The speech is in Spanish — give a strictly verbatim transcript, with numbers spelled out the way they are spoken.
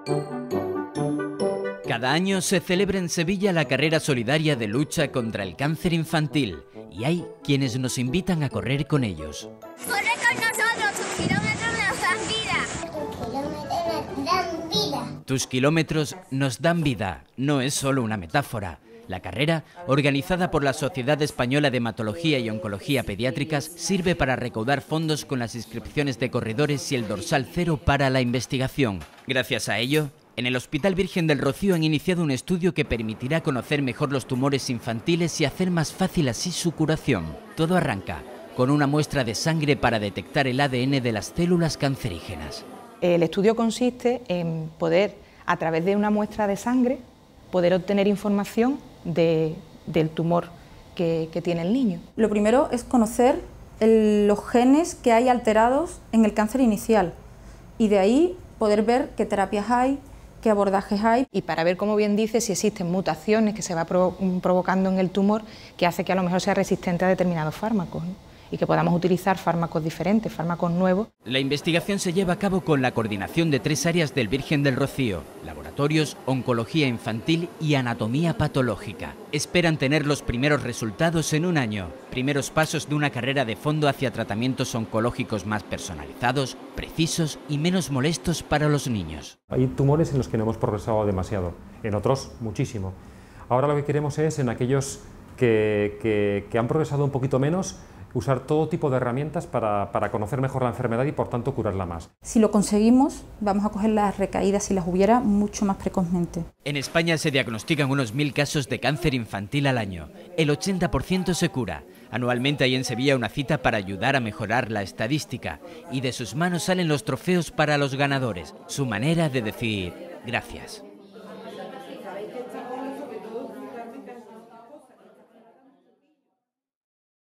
Cada año se celebra en Sevilla la carrera solidaria de lucha contra el cáncer infantil y hay quienes nos invitan a correr con ellos. ¡Corre con nosotros! ¡Tus kilómetros nos dan vida! ¡Tus kilómetros nos dan vida! Tus kilómetros nos dan vida, no es solo una metáfora. La carrera, organizada por la Sociedad Española de Hematología y Oncología Pediátricas, sirve para recaudar fondos con las inscripciones de corredores y el dorsal cero para la investigación. Gracias a ello, en el Hospital Virgen del Rocío han iniciado un estudio que permitirá conocer mejor los tumores infantiles y hacer más fácil así su curación. Todo arranca con una muestra de sangre para detectar el A D N de las células cancerígenas. El estudio consiste en poder, a través de una muestra de sangre, poder obtener información de, del tumor que, que tiene el niño. Lo primero es conocer el, los genes que hay alterados en el cáncer inicial y de ahí poder ver qué terapias hay, qué abordajes hay. Y para ver, como bien dice, si existen mutaciones que se va provo provocando en el tumor que hace que a lo mejor sea resistente a determinados fármacos, ¿no? Y que podamos utilizar fármacos diferentes, fármacos nuevos. La investigación se lleva a cabo con la coordinación de tres áreas del Virgen del Rocío: laboratorios, oncología infantil y anatomía patológica. Esperan tener los primeros resultados en un año, primeros pasos de una carrera de fondo hacia tratamientos oncológicos más personalizados, precisos y menos molestos para los niños. Hay tumores en los que no hemos progresado demasiado, en otros muchísimo. Ahora lo que queremos es, en aquellos que, que, que han progresado un poquito menos, usar todo tipo de herramientas para, para conocer mejor la enfermedad y por tanto curarla más. Si lo conseguimos, vamos a coger las recaídas, si las hubiera, mucho más precozmente. En España se diagnostican unos mil casos de cáncer infantil al año. El ochenta por ciento se cura. Anualmente hay en Sevilla una cita para ayudar a mejorar la estadística y de sus manos salen los trofeos para los ganadores. Su manera de decir gracias.